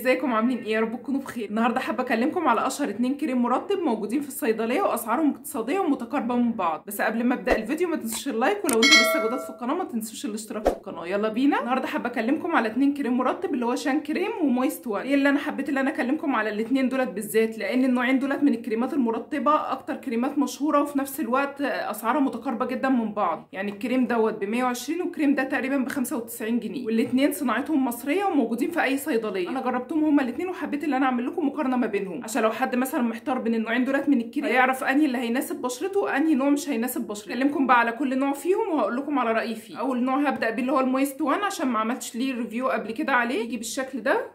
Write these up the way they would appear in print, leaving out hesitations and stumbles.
ازيكم عاملين ايه؟ يا رب تكونوا بخير. النهارده حابه اكلمكم على اشهر 2 كريم مرطب موجودين في الصيدليه واسعارهم اقتصاديه ومتقاربه من بعض. بس قبل ما ابدا الفيديو ما تنسوش اللايك، ولو انتوا لسه جداد في القناه ما تنسوش الاشتراك في القناه. يلا بينا. النهارده حابه اكلمكم على 2 كريم مرطب اللي هو شان كريم ومويست وان. ايه اللي انا حبيت اللي انا اكلمكم على الاثنين دولت بالذات؟ لان النوعين دولت من الكريمات المرطبه اكتر كريمات مشهوره، وفي نفس الوقت اسعارها متقاربه جدا من بعض. يعني الكريم دوت ب 120 والكريم ده تقريبا ب 95 جنيه، والاثنين صناعتهم مصريه وموجودين في اي صيدليه. انا جربتهم هما الاثنين وحبيت ان انا اعمل لكم مقارنه ما بينهم، عشان لو حد مثلا محتار بين النوعين دولت من الكريم يعرف انهي اللي هيناسب بشرته وانهي نوع مش هيناسب بشرته. هكلمكم بقى على كل نوع فيهم وهقول لكم على رايي فيه. اول نوع هبدا بيه اللي هو المويست وان، عشان ما عملتش ليه ريفيو قبل كده عليه. يجي بالشكل ده،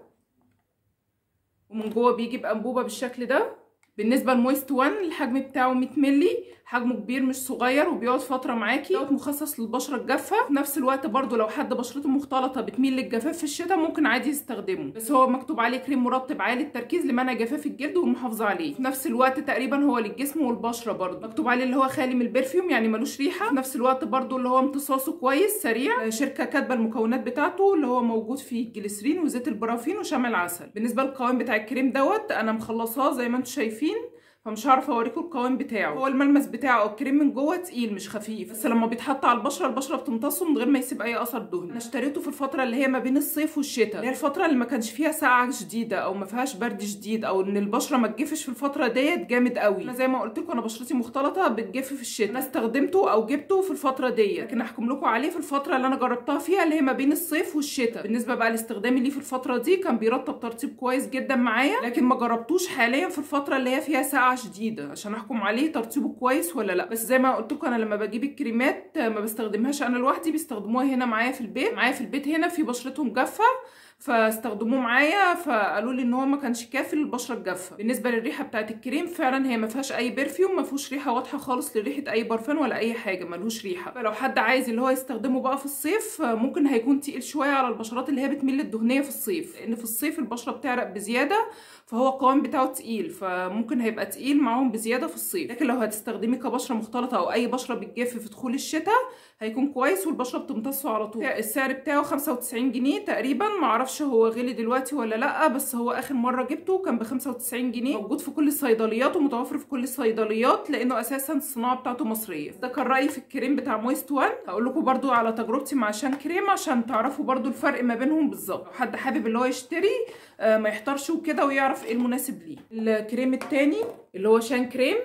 ومن جوه بيجي بانبوبه بالشكل ده. بالنسبه لمويست وان الحجم بتاعه 100 مللي، حجمه كبير مش صغير وبيقعد فتره معاكي. دوت مخصص للبشره الجافه، في نفس الوقت برده لو حد بشرته مختلطه بتميل للجفاف في الشتاء ممكن عادي يستخدمه. بس هو مكتوب عليه كريم مرطب عالي التركيز لمنع جفاف الجلد والمحافظه عليه. في نفس الوقت تقريبا هو للجسم والبشره برده. مكتوب عليه اللي هو خالي من البرفيوم، يعني ملوش ريحه. في نفس الوقت برده اللي هو امتصاصه كويس سريع. شركه كاتبه المكونات بتاعته اللي هو موجود فيه جليسرين وزيت البرافين وشمع العسل. بالنسبه للقوام بتاع الكريم دوت انا مخلصاه زي ما انتم شايفين، فمش هعرف اوريكم القوام بتاعه. هو الملمس بتاعه او الكريم من جوه تقيل مش خفيف، بس لما بيتحط على البشره بتمتصه من غير ما يسيب اي اثر دهني. انا اشتريته في الفتره اللي هي ما بين الصيف والشتاء، اللي هي الفتره اللي ما كانش فيها سقعه شديده او ما فيهاش برد شديد، او ان البشره ما تجفش في الفتره ديت جامد قوي. انا زي ما قلت لكم انا بشرتي مختلطه بتجف في الشتاء. انا استخدمته او جبته في الفتره ديت، لكن احكم لكم عليه في الفتره اللي انا جربتها فيها اللي هي ما بين الصيف والشتاء. بالنسبه بقى لاستخدامي ليه في الفتره دي كان بيرطب ترطيب كويس جدا معايا، لكن ما جربتوش حاليا في الفتره اللي هي فيها سقعه شديده عشان احكم عليه ترطيبه كويس ولا لا. بس زي ما قلت لكم انا لما بجيب الكريمات ما بستخدمهاش انا لوحدي، بيستخدموها هنا معايا في البيت. هنا في بشرتهم جافه فاستخدموه معايا، فقالوا لي ان هو ما كانش كافي للبشره الجافه. بالنسبه للريحه بتاعه الكريم فعلا هي ما فيهاش اي برفيوم، ما فيهوش ريحه واضحه خالص لريحه اي برفان ولا اي حاجه، ملهوش ريحه. فلو حد عايز اللي هو يستخدمه بقى في الصيف ممكن هيكون تقيل شويه على البشرات اللي هي بتميل للدهنيه في الصيف، لان في الصيف البشره بتعرق بزياده، فهو القوام بتاعه تقيل، فممكن هيبقى تقيل معاهم بزياده في الصيف. لكن لو هتستخدمي كبشره مختلطه او اي بشره بتجف في دخول الشتاء هيكون كويس والبشره بتمتصه على طول. السعر بتاعه 95 جنيه تقريبا، معرفش هو غالي دلوقتي ولا لا، بس هو اخر مره جبته كان ب 95 جنيه. موجود في كل الصيدليات ومتوفر في كل الصيدليات لانه اساسا الصناعه بتاعته مصريه. ده كان رايي في الكريم بتاع مويست وان. هقول لكم برده على تجربتي مع شان كريم عشان تعرفوا برده الفرق ما بينهم بالظبط، لو حد حابب اللي هو يشتري ما يحتارش وكده ويعرف ايه المناسب ليه. الكريم التاني اللي هو شان كريم،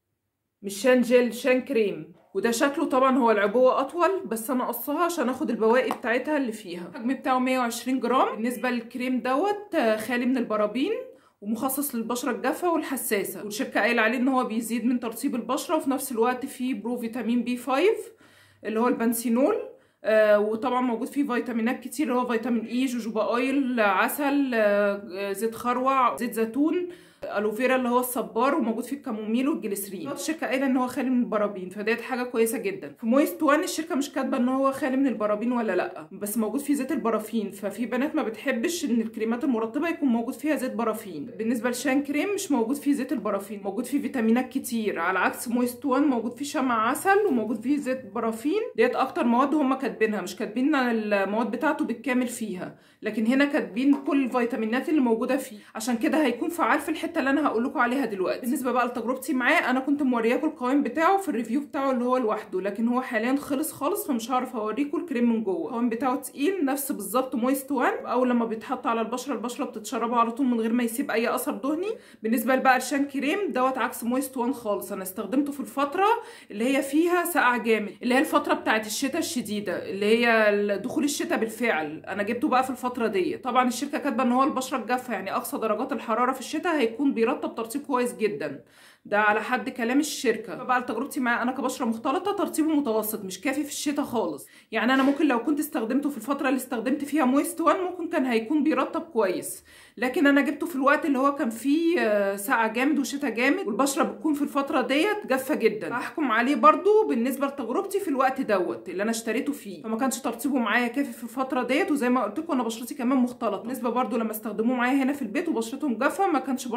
مش شان جل، شان كريم، وده شكله طبعا هو العبوه اطول بس انا قصها عشان اخد البواقي بتاعتها اللي فيها. الحجم بتاعه 120 جرام. بالنسبه للكريم دوت خالي من البرابين ومخصص للبشره الجافه والحساسه، والشركه قايله عليه ان هو بيزيد من ترطيب البشره، وفي نفس الوقت فيه برو فيتامين بي 5 اللي هو البنسينول، وطبعا موجود فيه فيتامينات كتير اللي هو فيتامين اي، جوجوبا اويل، عسل، زيت خروع، زيت زيتون، الوفيرا اللي هو الصبار، وموجود فيه الكاموميل والجليسرين. الشركه قايله ان هو خالي من البرابين، فديت حاجه كويسه جدا. في مويست وان الشركه مش كاتبه ان هو خالي من البرابين ولا لا، بس موجود فيه زيت البرافين، ففي بنات ما بتحبش ان الكريمات المرطبه يكون موجود فيها زيت برافين. بالنسبه لشان كريم مش موجود فيه زيت البرافين، موجود فيه فيتامينات كتير، على عكس مويست وان موجود فيه شمع عسل وموجود فيه زيت برافين. ديت اكتر مواد هم كاتبينها، مش كاتبين المواد بتاعته بالكامل فيها، لكن هنا كاتبين كل الفيتامينات اللي موجوده فيه، عشان كده هيكون فعال في الحته اللي انا هقول لكم عليها دلوقتي. بالنسبه بقى لتجربتي معاه انا كنت مورياكم القوام بتاعه في الريفيو بتاعه اللي هو لوحده، لكن هو حاليا خلص خالص فمش هعرف اوريكم الكريم من جوه. القوام بتاعه تقيل نفس بالظبط مويست وان، اول لما بيتحط على البشره بتتشربه على طول من غير ما يسيب اي اثر دهني. بالنسبه بقى لشان كريم دوت عكس مويست وان خالص، انا استخدمته في الفتره اللي هي فيها سقعه جامد، اللي هي الفتره بتاعه الشتاء الشديده اللي هي دخول الشتاء بالفعل. انا جبته بقى في الفتره دي. طبعا الشركه كاتبه ان هو البشره الجافه، يعني اقصى درجات الحراره في الشتاء هيكون بيرطب ترطيب كويس جدا، ده على حد كلام الشركه. فبقى تجربتي معاه انا كبشره مختلطه ترطيبه متوسط، مش كافي في الشتاء خالص. يعني انا ممكن لو كنت استخدمته في الفتره اللي استخدمت فيها مويست وان ممكن كان هيكون بيرطب كويس، لكن انا جبته في الوقت اللي هو كان فيه سقعه جامد وشتاء جامد، والبشره بتكون في الفتره ديت جافه جدا. هحكم عليه برده بالنسبه لتجربتي في الوقت دوت اللي انا اشتريته فيه، فما كانش ترطيبه معايا كافي في الفتره ديت، وزي ما قلت لكم انا بشرتي كمان مختلطه. بالنسبه برده لما استخدموه معايا هنا في البيت وبشرتهم جافه ما كانش برده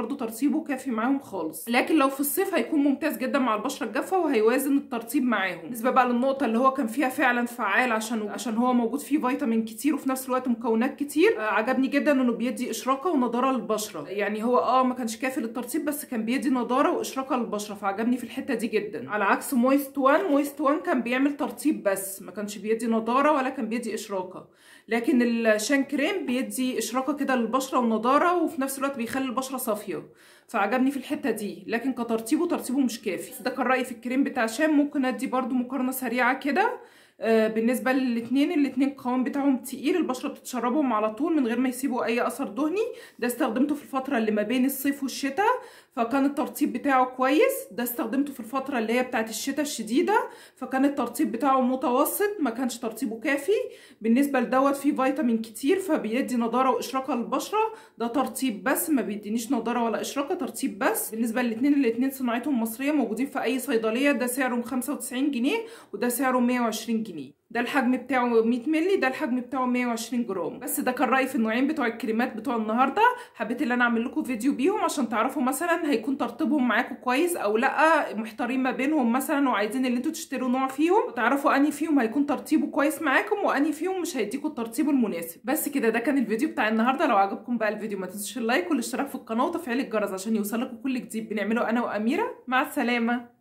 برضو ترطيبه كافي معاهم خالص، لكن لو في الصيف هيكون ممتاز جدا مع البشره الجافه وهيوازن الترطيب معاهم. بالنسبه بقى للنقطه اللي هو كان فيها فعلا فعال عشان هو موجود فيه فيتامين كتير وفي نفس الوقت مكونات كتير، عجبني جدا انه بيدي اشراقه ونضاره للبشره. يعني هو ما كانش كافي للترطيب بس كان بيدي نضاره واشراقه للبشره، فعجبني في الحته دي جدا. على عكس مويست وان كان بيعمل ترطيب بس ما كانش بيدي نضاره ولا كان بيدي اشراقه، لكن الشان كريم بيدي اشراقه كده للبشره ونضاره وفي نفس الوقت بيخلي البشره صافيه، فعجبني في الحته دي. لكن ترطيبه مش كافي. ده كان رايي في الكريم بتاع شان. ممكن ادي برضو مقارنه سريعه كده بالنسبه للاثنين القوام بتاعهم تقيل، البشره بتتشربهم على طول من غير ما يسيبوا اي اثر دهني. ده استخدمته في الفتره اللي ما بين الصيف والشتاء فكان الترطيب بتاعه كويس. ده استخدمته في الفتره اللي هي بتاعت الشتاء الشديده فكان الترطيب بتاعه متوسط، ما كانش ترطيبه كافي. بالنسبه لدوت فيه فيتامين كتير فبيدي نضاره واشراقه للبشره. ده ترطيب بس ما بيدينيش نضاره ولا اشراقه، ترطيب بس. بالنسبه الاثنين صناعتهم مصريه، موجودين في اي صيدليه. ده سعرهم 95 جنيه وده سعره 120 جنيه. ده الحجم بتاعه 100 مللي، ده الحجم بتاعه 120 جرام. بس ده كان رايي في النوعين بتوع الكريمات بتوع النهارده. حبيت ان انا اعمل لكم فيديو بيهم عشان تعرفوا مثلا هيكون ترطيبهم معاكم كويس او لا، محتارين ما بينهم مثلا وعايزين اللي انتوا تشتروا نوع فيهم وتعرفوا انهي فيهم هيكون ترطيبه كويس معاكم وانهي فيهم مش هيديكوا الترطيب المناسب. بس كده ده كان الفيديو بتاع النهارده. لو عجبكم بقى الفيديو ما تنسوش اللايك والاشتراك في القناه وتفعيل الجرس عشان يوصلكم كل جديد بنعمله انا واميره. مع السلامه.